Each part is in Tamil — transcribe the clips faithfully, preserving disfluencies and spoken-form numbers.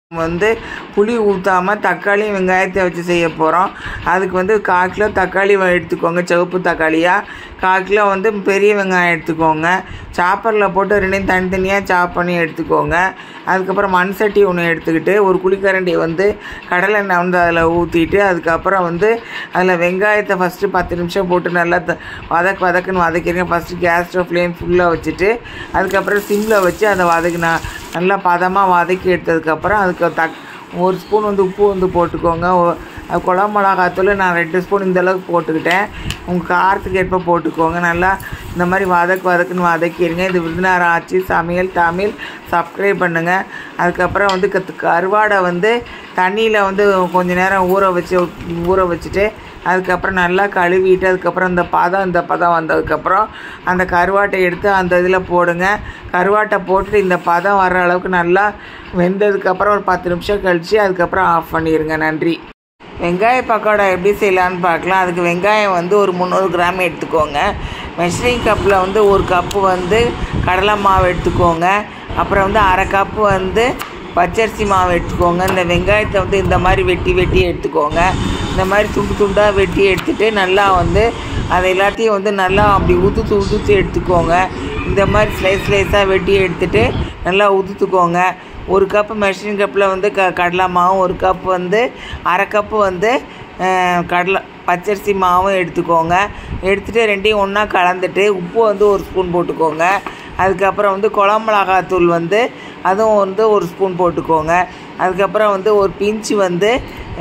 வந்து புளி ஊற்றாமல் தக்காளி வெங்காயத்தை வச்சு செய்ய போகிறோம். அதுக்கு வந்து கால் கிலோ தக்காளி எடுத்துக்கோங்க, சிவப்பு தக்காளியாக. கால் கிலோ வந்து பெரிய வெங்காயம் எடுத்துக்கோங்க. சாப்பரில் போட்டு ரெண்டையும் தனித்தனியாக சாப் பண்ணி எடுத்துக்கோங்க. அதுக்கப்புறம் மண் சட்டி ஒன்று எடுத்துக்கிட்டு ஒரு குழிக்கரண்டி வந்து கடலெண்ணெய் வந்து அதில் ஊற்றிட்டு, அதுக்கப்புறம் வந்து அதில் வெங்காயத்தை ஃபஸ்ட்டு பத்து நிமிஷம் போட்டு நல்லா த வதக்கு வதக்குன்னு வதக்கிடுங்க. ஃபஸ்ட்டு கேஸ் ஸ்டவ் ஃப்ளேம் ஃபுல்லாக வச்சுட்டு, அதுக்கப்புறம் சிம்மில் வச்சு அதை வதக்கினா நல்லா பதமாக வதக்கி எடுத்ததுக்கப்புறம் அதுக்கு தக் ஒரு ஸ்பூன் வந்து உப்பு வந்து போட்டுக்கோங்க. குழம்பு மிளகாத்தூள் நான் ரெண்டு ஸ்பூன் இந்தளவுக்கு போட்டுக்கிட்டேன். உங்கள் காரத்துக்கு ஏற்ப போட்டுக்கோங்க. நல்லா இந்த மாதிரி வதக்கு வதக்குன்னு வதக்கிடுங்க. இது விருதுநகர் ஆச்சி சமையல் தமிழ் சப்ஸ்கிரைப் பண்ணுங்கள். அதுக்கப்புறம் வந்து கத்து கருவாடை வந்து தண்ணியில் வந்து கொஞ்சம் நேரம் ஊற வச்சு ஊற வச்சுட்டு அதுக்கப்புறம் நல்லா கழுவிட்டு, அதுக்கப்புறம் இந்த பதம் இந்த பதம் வந்ததுக்கப்புறம் அந்த கருவாட்டை எடுத்து அந்த இதில் போடுங்க. கருவாட்டை போட்டுட்டு இந்த பதம் வர்ற அளவுக்கு நல்லா வெந்ததுக்கப்புறம் ஒரு பத்து நிமிஷம் கழித்து அதுக்கப்புறம் ஆஃப் பண்ணிடுங்க. நன்றி. வெங்காய பக்கோடா எப்படி செய்யலான்னு பார்க்கலாம். அதுக்கு வெங்காயம் வந்து ஒரு முந்நூறு கிராம் எடுத்துக்கோங்க. மெஷரிங் கப்பில் வந்து ஒரு கப்பு வந்து கடலை மாவு எடுத்துக்கோங்க. அப்புறம் வந்து அரை கப்பு வந்து பச்சரிசி மாவு எடுத்துக்கோங்க. இந்த வெங்காயத்தை வந்து இந்த மாதிரி வெட்டி வெட்டி எடுத்துக்கோங்க. இந்த மாதிரி துண்டு துண்டாக வெட்டி எடுத்துகிட்டு நல்லா வந்து அதை எல்லாத்தையும் வந்து நல்லா அப்படி உதுத்து உதுத்து எடுத்துக்கோங்க. இந்த மாதிரி ஸ்லைஸ் ஸ்லைஸாக வெட்டி எடுத்துகிட்டு நல்லா உதுத்துக்கோங்க. ஒரு கப்பு மெஷரிங் கப்பில் வந்து க கடலை மாவும் ஒரு கப்பு வந்து அரை கப்பு வந்து கடலை பச்சரிசி மாவும் எடுத்துக்கோங்க. எடுத்துகிட்டு ரெண்டையும் ஒன்றா கலந்துட்டு உப்பு வந்து ஒரு ஸ்பூன் போட்டுக்கோங்க. அதுக்கப்புறம் வந்து குழம்பு மிளகாத்தூள் வந்து அதுவும் வந்து ஒரு ஸ்பூன் போட்டுக்கோங்க. அதுக்கப்புறம் வந்து ஒரு பிஞ்சு வந்து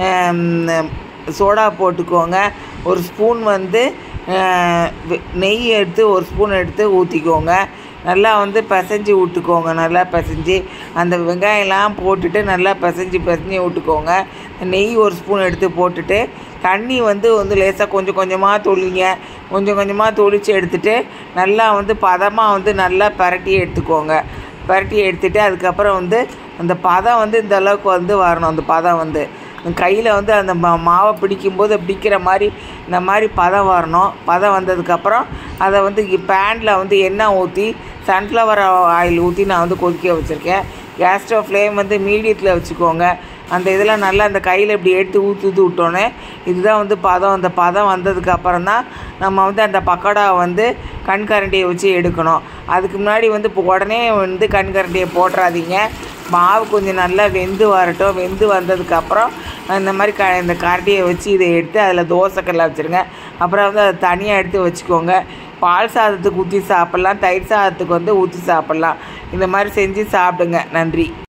சோடா போட்டுக்கோங்க. ஒரு ஸ்பூன் வந்து நெய் எடுத்து ஒரு ஸ்பூன் எடுத்து ஊற்றிக்கோங்க. நல்லா வந்து பிசைஞ்சி விட்டுக்கோங்க. நல்லா பிசைஞ்சி அந்த வெங்காயம்லாம் போட்டுட்டு நல்லா பிசைஞ்சி பிசைஞ்சி விட்டுக்கோங்க. நெய் ஒரு ஸ்பூன் எடுத்து போட்டுட்டு தண்ணி வந்து வந்து லேசாக கொஞ்சம் கொஞ்சமாக தொளிங்க. கொஞ்சம் கொஞ்சமாக தொளித்து எடுத்துகிட்டு நல்லா வந்து பதமாக வந்து நல்லா பரட்டி எடுத்துக்கோங்க. பரட்டி எடுத்துகிட்டு அதுக்கப்புறம் வந்து அந்த பதம் வந்து இந்த அளவுக்கு வந்து வரணும். அந்த பதம் வந்து கையில் வந்து அந்த மா மாவை பிடிக்கும்போது பிடிக்கிற மாதிரி இந்த மாதிரி பதம் வரணும். பதம் வந்ததுக்கப்புறம் அதை வந்து பேனில் வந்து எண்ணெய் ஊற்றி சன்ஃப்ளவர் ஆயில் ஊற்றி நான் வந்து கொதிக்க வச்சுருக்கேன். கேஸ் ஸ்டவ் ஃப்ளேம் வந்து மீடியத்தில் வச்சுக்கோங்க. அந்த இதெல்லாம் நல்லா அந்த கையில் இப்படி எடுத்து ஊற்றி ஊற்றி விட்டோன்னே இதுதான் வந்து பதம். அந்த பதம் வந்ததுக்கப்புறம் தான் நம்ம வந்து அந்த பக்கோடாவை வந்து கண்கரண்டியை வச்சு எடுக்கணும். அதுக்கு முன்னாடி வந்து இப்போ உடனே வந்து கண்கரண்டியை போட்டுறாதீங்க. மாவு கொஞ்சம் நல்லா வெந்து வரட்டும். வெந்து வந்ததுக்கப்புறம் இந்த மாதிரி க இந்த கரண்டியை வச்சு இதை எடுத்து அதில் தோசைக்கல்ல வச்சுருங்க. அப்புறம் வந்து அதை தனியாக எடுத்து வச்சுக்கோங்க. பால் சாதத்துக்கு ஊற்றி சாப்பிட்லாம், தயிர் சாதத்துக்கு வந்து ஊற்றி சாப்பிட்லாம். இந்த மாதிரி செஞ்சு சாப்பிடுங்க. நன்றி.